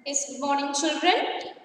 Yes, good morning, children.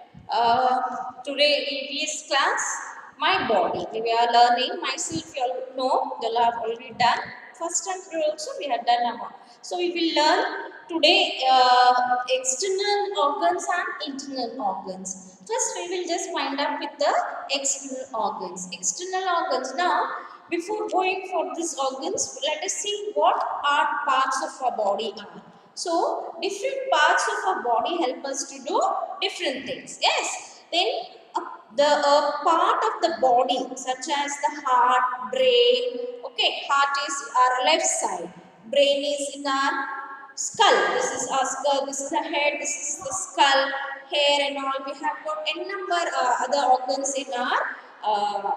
Today, EVS class, my body. We are learning. Myself, you all know, you all have already done. First time also, we have done now. So, we will learn today external organs and internal organs. First, we will just wind up with the external organs. External organs. Now, before going for these organs, let us see what are parts of our body are. So, different parts of our body help us to do different things. Yes. Then, the part of the body such as the heart, brain. Okay, heart is our left side. Brain is in our skull. This is our skull. This is the head. This is the skull, hair and all. We have got n number other organs uh,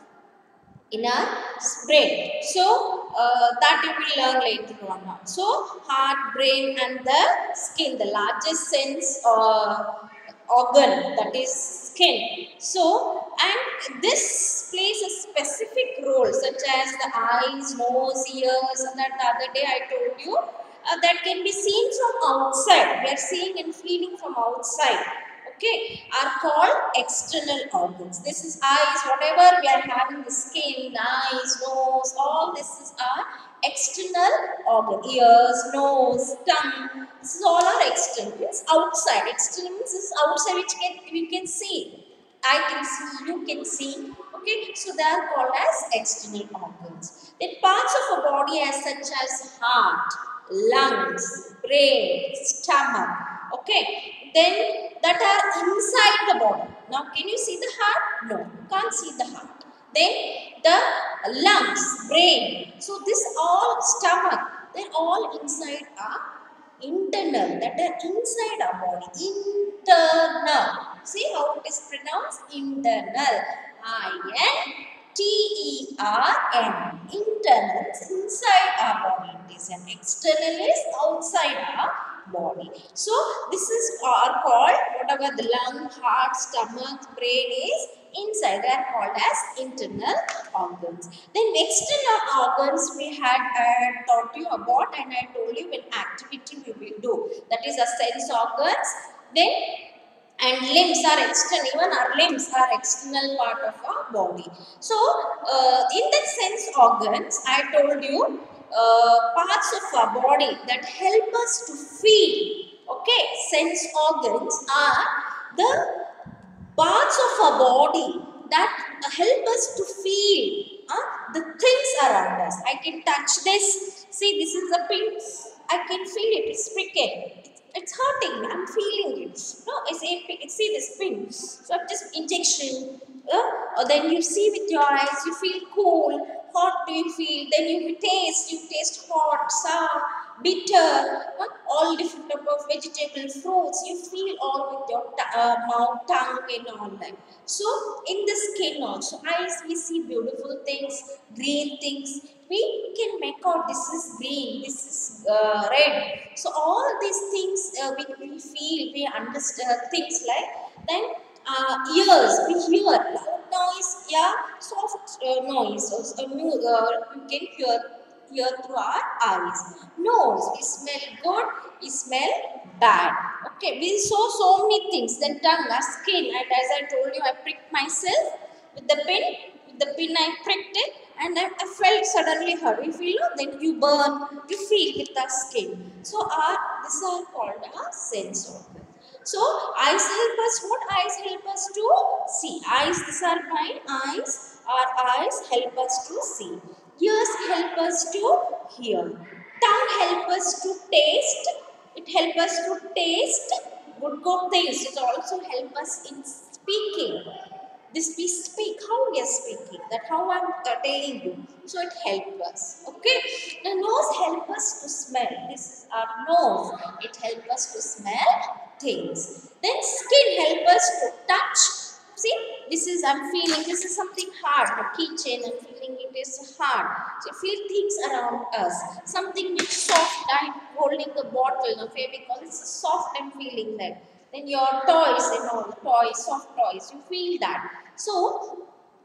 in our brain. So that you will learn later on. So heart, brain and the skin, the largest sense organ, that is skin. So and this plays a specific role such as the eyes, nose, ears, and that the other day I told you that can be seen from outside. We are seeing and feeling from outside. Okay, are called external organs. This is eyes, whatever we are having, the skin, eyes, nose, all this is our external organ. Ears, nose, tongue, this is all our external. It's outside. External means this is outside which we can see. I can see, you can see. Okay, so they are called as external organs. Then parts of a body as such as heart, lungs, brain, stomach. Okay, then that are inside the body. Now, can you see the heart? No, you can't see the heart. Then the lungs, brain. So this all stomach, they're all inside our internal, that are inside our body. Internal. See how it is pronounced? Internal. I-N-T-E-R-N. Internal is inside our body. It is an external is outside our body. So this is are called whatever the lung, heart, stomach, brain is inside. They are called as internal organs. Then external organs we had taught you about, and I told you when activity we will do. That is a sense organs. Then and limbs are external, even our limbs are external part of our body. So in that sense organs I told you parts of our body that help us to feel. Okay, sense organs are the parts of our body that help us to feel the things around us. I can touch this. See, this is a pin. I can feel it. It's pricking. It's hurting me. I'm feeling it. No, see this pin. So I'm just injection. Or then you see with your eyes. You feel cool. Hot do you feel? Then you taste. You taste hot, sour, bitter. All different type of vegetable, fruits. You feel all with your mouth, tongue, and all that. So in the skin also, eyes we see beautiful things, green things. We can make out this is green, this is red. So all these things we feel, we understand things like then ears, we hear loud noise, yeah, soft noise. Also, you can hear through our eyes. Nose, we smell good, we smell bad. Okay, we saw so many things. Then tongue, our skin, and as I told you, I pricked myself with the pin. With the pin, I pricked it, and I felt suddenly hurt. You feel, then you burn, you feel with the skin. So these are called a sense organ. So eyes help us. What eyes help us to see? Eyes, these are my eyes. Our eyes help us to see. Ears help us to hear. Tongue help us to taste. It help us to taste good things. It also help us in speaking. This we speak, how we are speaking, that how I'm telling you. So it helps us. Okay. The nose help us to smell. This is our nose. It help us to smell things. Then skin help us to touch. See, this is I'm feeling. This is something hard. The keychain, I'm feeling it is hard. So feel things around us. Something which soft. I'm holding the bottle of Fevicol. It's soft. I'm feeling that. Then your toys and all toys, soft toys. You feel that. So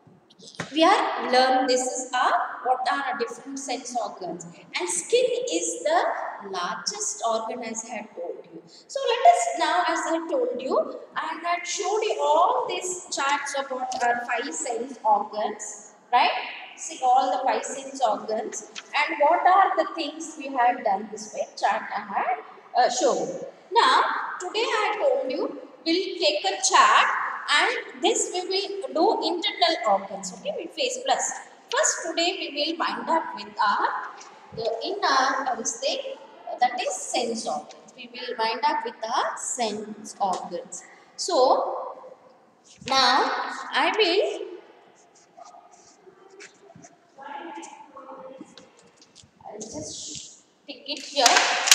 we are learn this is what are our different sense organs, and skin is the largest organ as I had told you. So let us now, as I told you, I had showed you all these charts about our five sense organs, right? See all the five sense organs and what are the things we had done this way. Chart I had shown. Now, today I told you we'll take a chart and this we will do internal organs. Okay, we face plus. First, today we will wind up with our this thing that is sense organs. We will wind up with our sense organs. So now I will I'll just pick it here.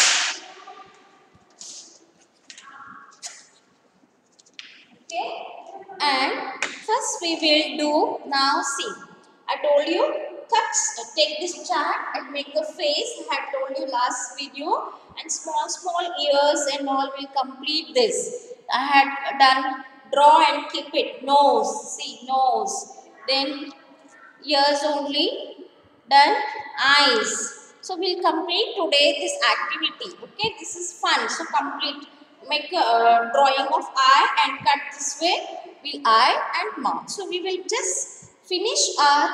Okay, and first we will do now. See, I told you cuts. Take this chart and make a face. I had told you last video, and small ears and all will complete this. I had done draw and keep it. Nose, see nose. Then ears only. Done eyes. So we'll complete today this activity. Okay, this is fun. So complete. Make a drawing of eye and cut this way. Will eye and mouth. So we will just finish our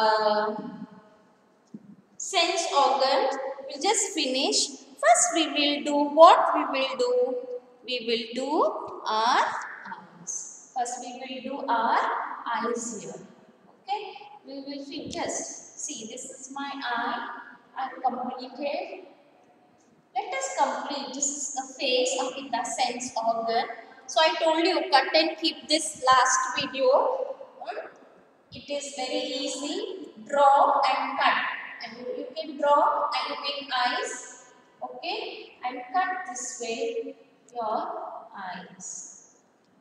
sense organ. We'll just finish. First we will do what we will do. We will do our eyes. First we will do our eyes here. Okay. We will just see this is my eye. I have completed. Let us complete. This is the face of the sense organ. So I told you cut and keep this last video. It is very easy. Draw and cut. And you can draw and you make eyes. Okay. And cut this way your eyes.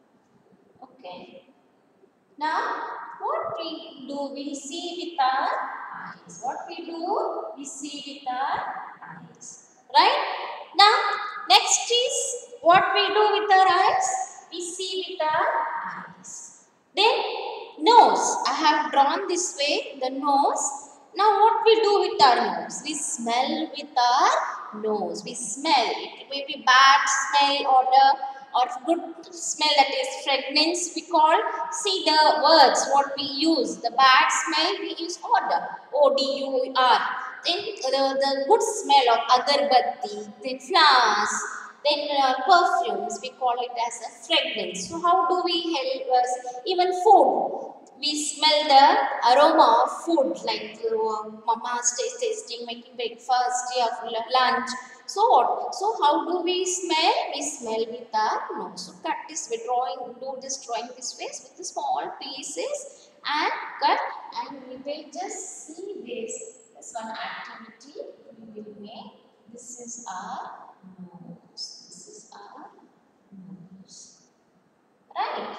Okay. Now, what we do, we see with our eyes. What we do, we see with our eyes. Right? Now, next is what we do with our eyes. We see with our eyes. Then, nose. I have drawn this way, the nose. Now, what we do with our nose? We smell with our nose. We smell. It may be bad smell or good smell, that is fragrance we call. See the words what we use. The bad smell we use odor. O-D-U-R. Then the good smell of agarbatti, then flowers, then perfumes we call it as a fragrance. So how do we help us? Even food. We smell the aroma of food like mama's tasting, making breakfast, lunch. So what? So how do we smell? We smell with our nose. So cut this way, do this drawing this way with the small pieces and cut, and we will just see this. This one activity we will make. This is our nose. This is our nose. Right?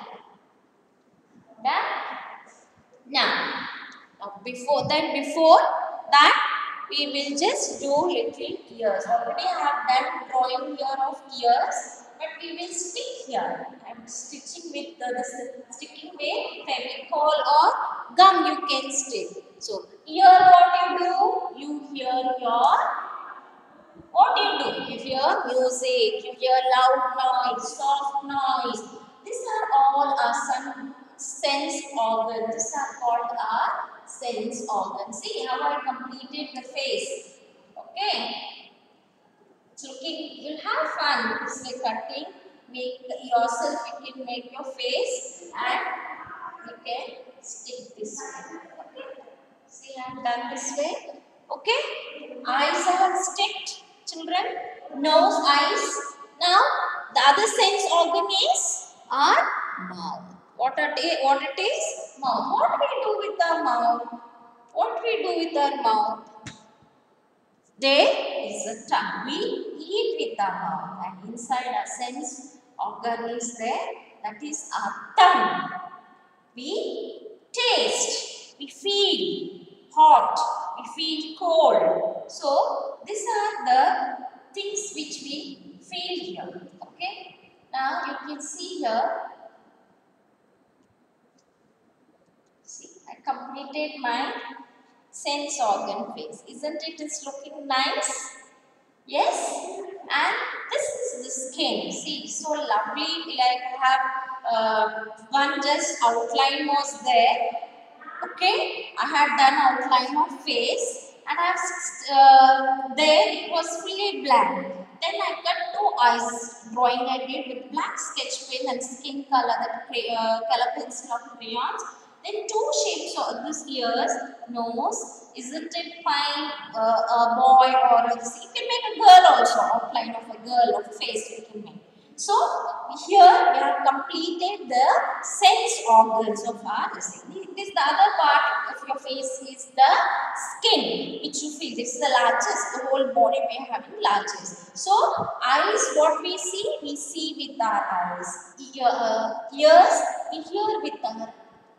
Done? Now, before that, we will just do little ears. Already I have done drawing here of ears, but we will stick here. I am stitching with sticking with Fevicol or gum. You can stick. So here, what you do? You hear your. What do? You hear music. You hear loud noise, soft noise. These are all our sense organs. These are called our sense organs. See how I completed the face. Okay. It's looking, you'll have fun this way cutting. Make yourself, you can make your face and you can stick this way. Okay. See, I have done this way. Okay. Eyes are sticked, children. Nose, eyes. Now, the other sense organ is our mouth. What it is? Mouth. What we do with our mouth? What we do with our mouth? There is a tongue. We eat with our mouth, and inside our sense organ is there. That is our tongue. We taste. We feel hot. We feel cold. So these are the things which we feel here. Okay. Now you can see here. See, I completed my sense organ face. Isn't it? It's looking nice. Yes, and this is the skin. See, so lovely. Like I have one just outline was there. Okay, I had done outline of face, and I have there it was fully black. Then I cut two eyes drawing I did with black sketch pen and skin color that color pencil of crayons. Then two shapes of this ears, nose. Isn't it fine? A boy or a, you can make a girl also. Outline of a girl of face you can make. So here we have completed the sense organs of our listening. This the other part of your face is the skin, which you feel. This is the largest. The whole body we are having largest. So eyes, what we see with our eyes. Ears, we hear with our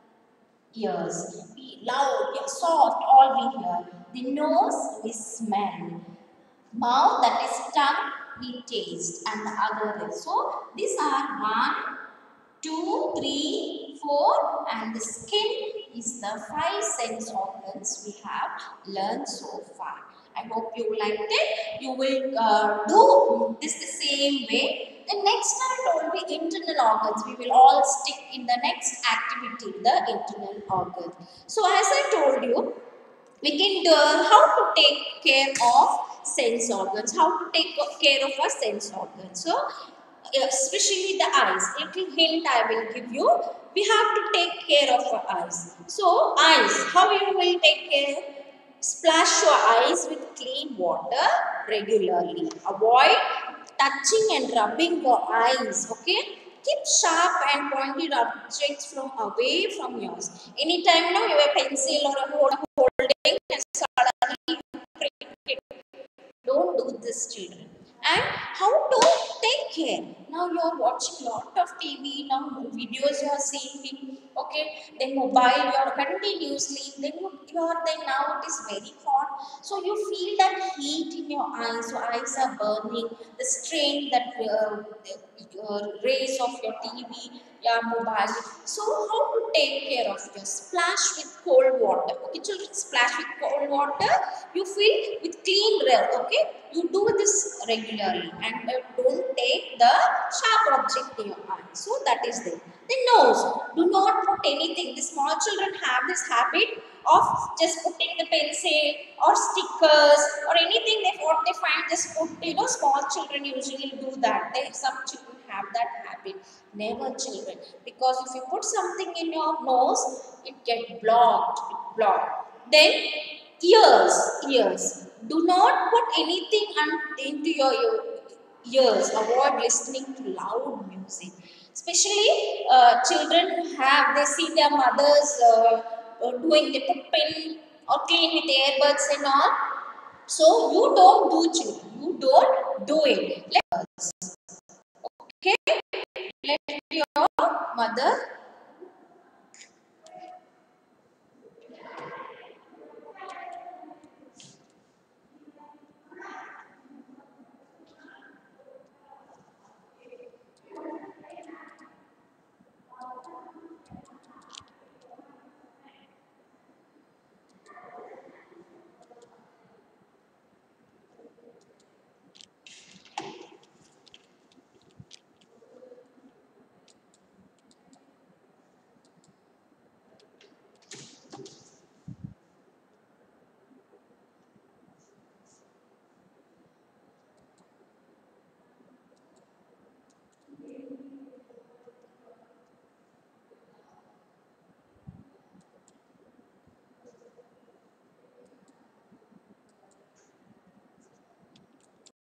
ears. We loud, soft, all we hear. The nose, we smell. Mouth, that is tongue, we taste, and the other is. So these are 1, 2, 3, 4, and the skin is the 5 sense organs we have learned so far. I hope you liked it. You will do this the same way. The next time it will be internal organs. We will all stick in the next activity, the internal organs. So as I told you, we can learn how to take care of sense organs, how to take care of our sense organs. So, especially the eyes, little hint I will give you. We have to take care of our eyes. So, eyes, how you will take care? Splash your eyes with clean water regularly. Avoid touching and rubbing your eyes, okay? Keep sharp and pointed objects from away from yours. Anytime you know you have a pencil or a holding and suddenly you prick it. Don't do this, children. And how to take care. Now you are watching lot of TV, now videos you are seeing, okay, then mobile you are continuously, then you are then now it is very hot. So you feel that heat in your eyes, so eyes are burning, the strain that rays of your TV, your mobile. So how to take care of your splash with cold water. Okay, children, splash with cold water. You fill with clean air. Okay, you do this regularly and don't take the sharp object in your eye. So that is there. The nose. Do not put anything. The small children have this habit of just putting the pencil or stickers or anything they what they find just put, small children usually do that. Some children have that habit. Never, children, because if you put something in your nose, it get blocked. Then ears. Do not put anything into your ears. Avoid listening to loud music. Especially children have, they see their mothers doing, they put pen or clean with earbuds and all. So you don't do, children. You don't do it. Okay, let your mother